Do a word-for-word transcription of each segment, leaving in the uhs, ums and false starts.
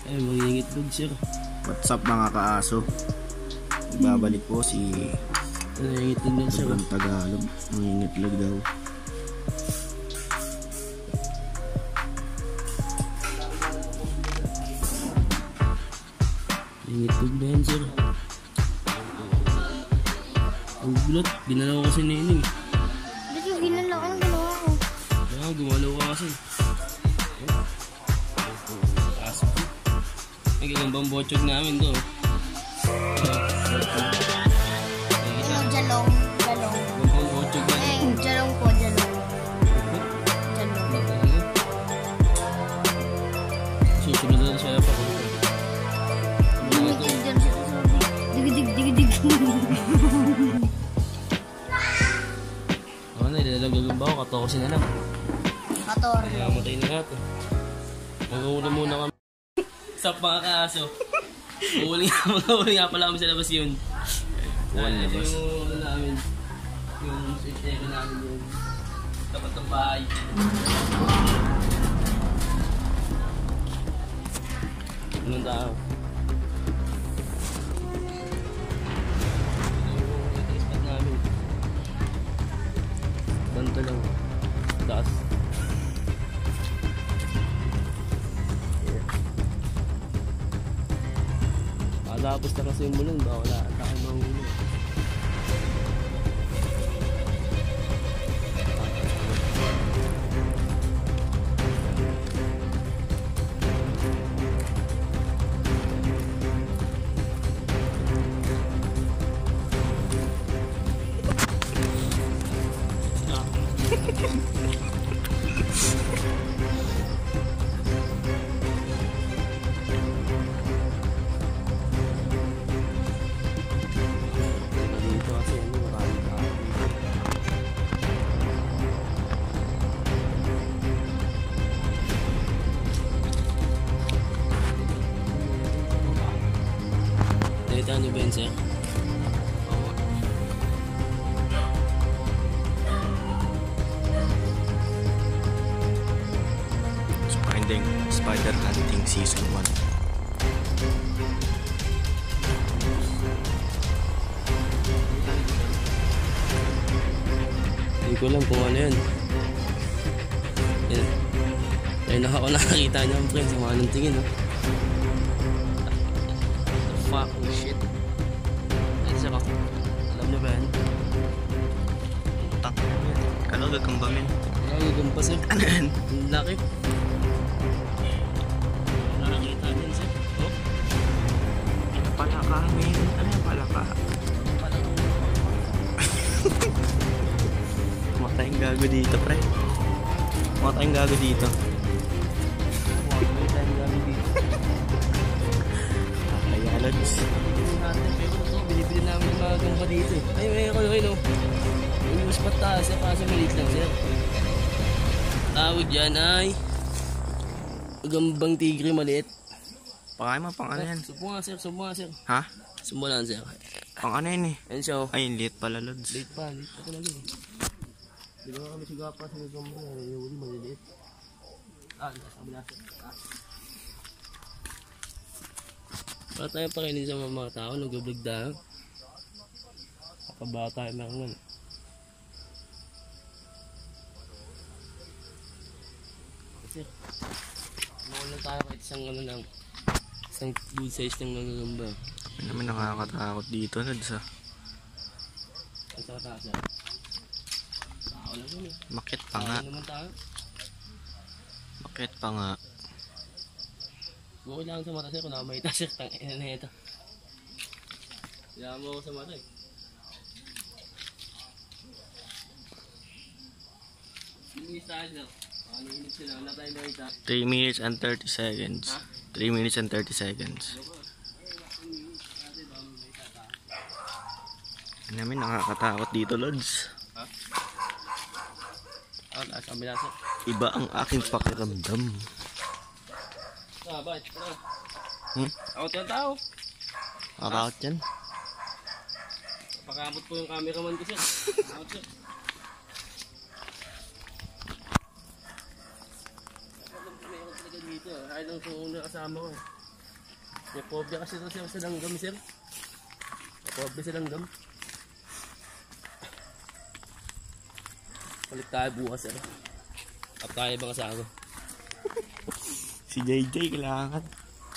Ay, mangingitlog sir. What's up mga kaaso? Ibabalik po si Mangingitlog lang sir. Sobrang Tagalog. Mangingitlog daw. Mangingitlog na yan sir. Ang gulat, ginalaw ko kasi nining. Ba't yung ginalaw ko? Anong ginawa ko? Kaya gumalaw ka kasi. Aso ko. May gagambang bochog namin to. Yung jalong. Jalong. Gagambang bochog na. Eh, jalong po, jalong. Jalong. Susunod na siya pa ko. Dumitig dyan siya. Digidig, digidig. Ako na, ilalagagamba ko. Katokosin na lang. Kator. Mamatay na natin. Mag-uuli muna kami. Stop mga kaaso. Mag-uuli nga, mag-uuli nga pala kami sa labas yun. Uwan labas. Yung ano namin, yung switch-ego namin yun. Tapat ng bahay. Anong tao? Ito yung spot namin. Banta lang. Taas. Tapos na kasi yung mulong, baka wala tayo mahulog. Nakita niyo ba yun, sir? Oo. Finding Spider Hunting Season one. Hindi ko alam kung ano yun. Yan. Ayun na ako nakakita niyo ang friends. Sama ng tingin, no? Fucking shit. Ay, sir ako. Alam niyo ba yan? Utang. Kalo Gagamba men. Ay, gagamba sir. Ano yan? Ang laki. Nakakita niyan sir. Oh? Palaka men. Ano yung palaka? Matayang gago dito pre. Matayang gago dito. Matayang gago dito. Ayalads. Binibili namin yung mga gamba dito eh. Ay, may ako yun o. Yung spot taas eh, kaso maliit lang sir. Tawag dyan ay gambang tigre maliit. Pakay mo pang ano yan? Subo nga sir, subo nga sir. Ha? Subo lang sir. Pang ano yan eh? Ayun siya o. Ay, liit pala lods. Late pa, late pa talaga eh. Di ba kami sigapa sa gamba, yung huli maliliit. Ah, sabi na sir. Ah. Para tayo pakinin sa mga tao, nag-vlog tayo. Kapaba tayo meron nun. Kasi, ano lang tayo kahit isang ano lang, isang good size lang ng gagamba. May naman nakakatakot dito lods ah. Ang sa taas yan. Tao lang yun eh. Makit pa nga. Tao naman tayo. Makit pa nga. Bukod lang sa mata sir, kung nakamay sir, tangina na ito. Kaya mo ako sa mata eh. Minutes tayo sir. Paano minutes sila? Wala tayo nakita. three minutes and thirty seconds. three minutes and thirty seconds. Ano namin nakakatakot dito lods. Ha? Ah, taas kami na sir. Iba ang aking pakiramdam. Ah, bakit? Tara. Hmm? Ako tiyang tao. About yan? Pakamot po yung cameraman ko sir. Out sir. Meron talaga dito. Ay lang kung una kasama ko. May pobre kasi ito sir sa langgam sir. May pobre sa langgam. Balik tayo bukas sir. Kakaibang kasama. Si J J kailangan.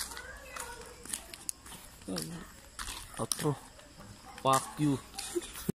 Outro. Fuck you.